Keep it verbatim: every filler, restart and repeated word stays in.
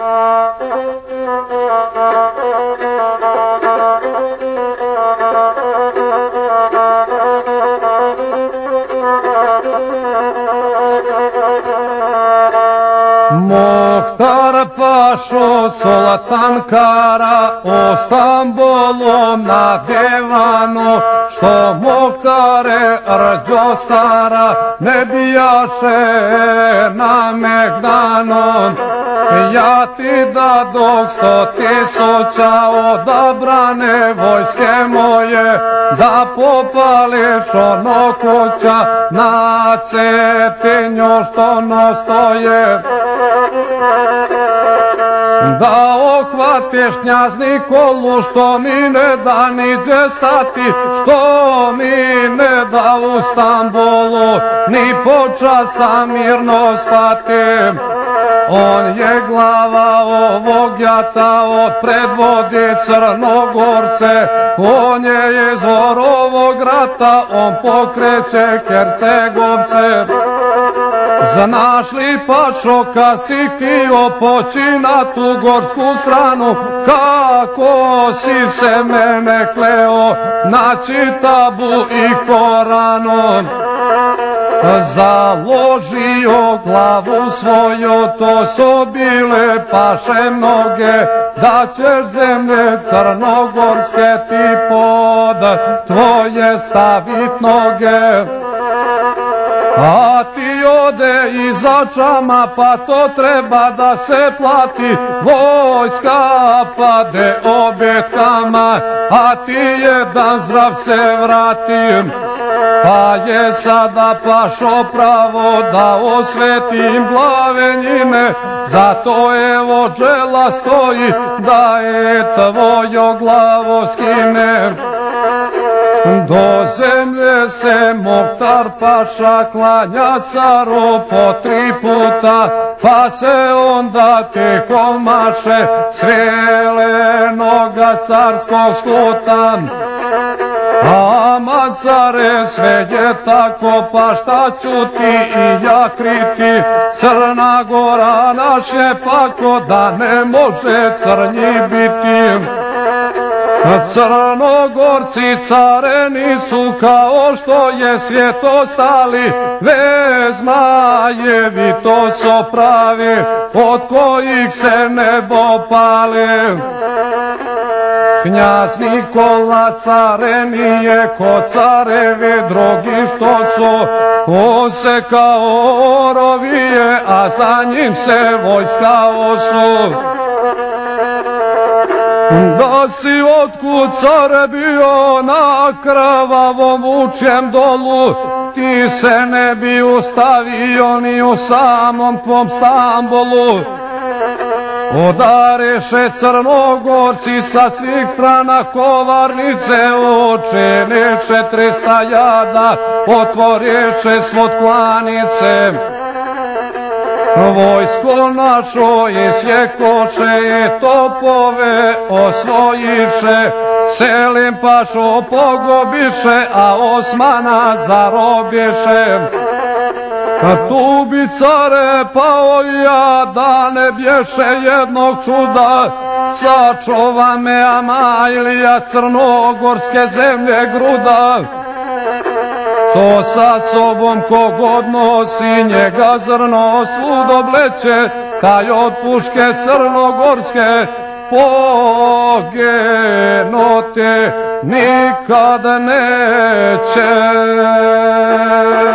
Mohtar Pašo Solatankara o Stambolu na devanu, što Mohtare rđo stara ne bijaše na Megdanom. Ja ti dadog sto tisuća odabrane vojske moje, da popališ ono kuća na Cetinju što nostoje. Da ohvatiš knjaz Nikolu, što mi ne da niđe stati, što mi ne da u Stambolu ni počasa mirno spati. On je glava ovog jata, od predvodi Crnogorce, on je izvor ovog rata, on pokreće Hercegovce. Znaš li, Pašo, kad si htio poći na tu gorsku stranu, kako si se mene kleo na Čitabu i Koranu? Založio glavu svoju, to su bile Paše mnoge, da ćeš zemlje crnogorske ti pod tvoje stavit noge. A ti ode iza Čama, pa to treba da se plati, vojska pade obetkama, a ti jedan zdrav se vrati. Pa je sada, Pašo, pravo da osvetim glave njime, zato evo džela stoji da je tvojo glavo skine. Do zemlje se Mohtar Paša klanja caru po tri puta, pa se onda tiho maše svelenoga carskog skuta. Ama care, sve je tako, pa šta ću ti i ja kriti? Crna Gora naš je pako, da ne može crnji biti. Crnogorci careni su kao što je svijet ostali, vezmajevi to su pravi, od kojih se nebo pali. Knjaz Nikola careni je ko carevi drugi što su, on se kao orovije, a za njim se vojska osu. Da si otkud care bio na krvavom vučjem dolu, ti se ne bi ustavio ni u samom tvom Stambolu. Udareše Crnogorci sa svih strana kovarnice, učiniše trista jada, otvoriše svod klanice. Vojsko našo isjekoše i topove osvojiše, Selim Pašo pogobiše, a Osmana zarobiše. Tu bi, care, pao ja, da ne bješe jednog čuda, sačuva me Amailija crnogorske zemlje gruda. To sa sobom kogod nosi, njega zrno svud obleće, kaj od puške crnogorske poginuti nikad neće.